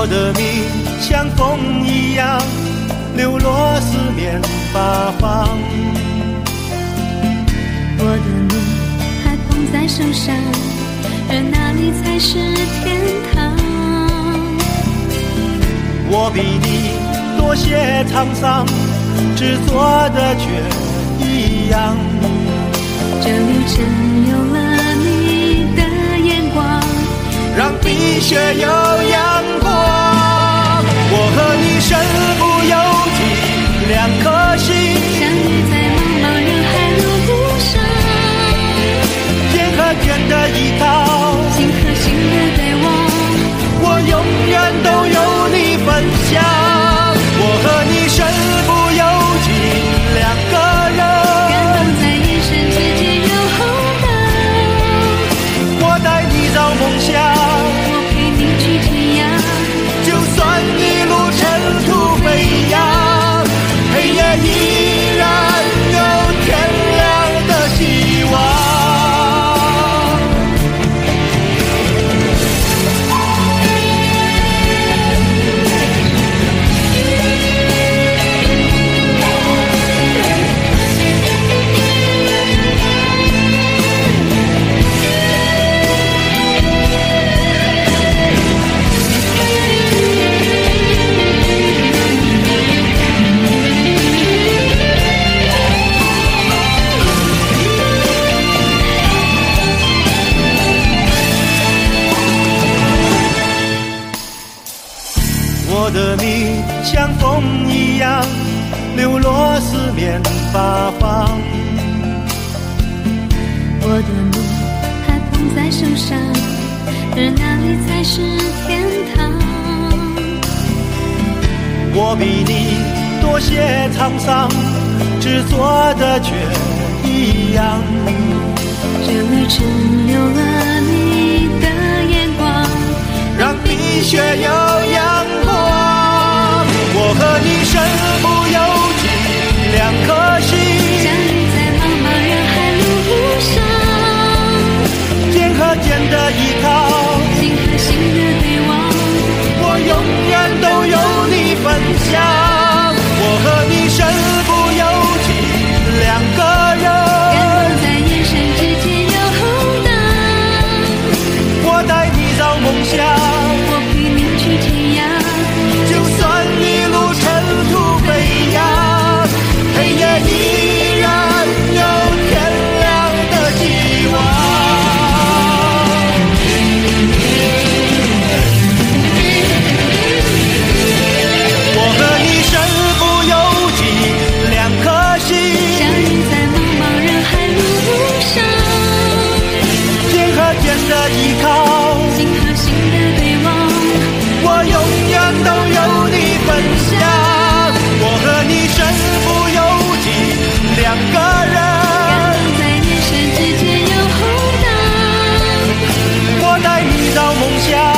的你像风一样流落四面八方， 我的你还捧在手上，而哪里才是天堂？ 我比你多些沧桑，执着的却一样。 这旅程有了你的眼光， 让冰雪有阳光。我和你身不由己，两颗心相遇在茫茫人海路上， 肩和肩的依靠， 心和心的对望， 我永远都有你分享。我和你身不由己，两个人感动在眼神之间有厚道。 我带你找梦想， 我陪你去天涯， 就算一路尘土飞扬，黑夜依然有天亮的希望。我的你像风一样流落四面八方， 我的你还捧在手上，而哪里才是天堂？ 我比你多些沧桑，执着的却一样。 这旅程有了你的眼光， 让冰雪有阳光。我和你身不由己，两颗心相遇在茫茫人海路上， 肩和肩的依靠， 心和心的对望， 我永远都有你分享。我和你身不由己，两个人感动在眼神之间有厚道。 我带你找梦想， 我陪你去天涯， 就算一路尘土飞扬，黑夜依然有天亮的希望。我和你身不由己，两颗心相遇在茫茫人海路上， 肩和肩的依靠， 心和心的对望， 我永远都有你分享。我和你身不由己，两个人感动在眼神之间有厚道。 我带你找梦想。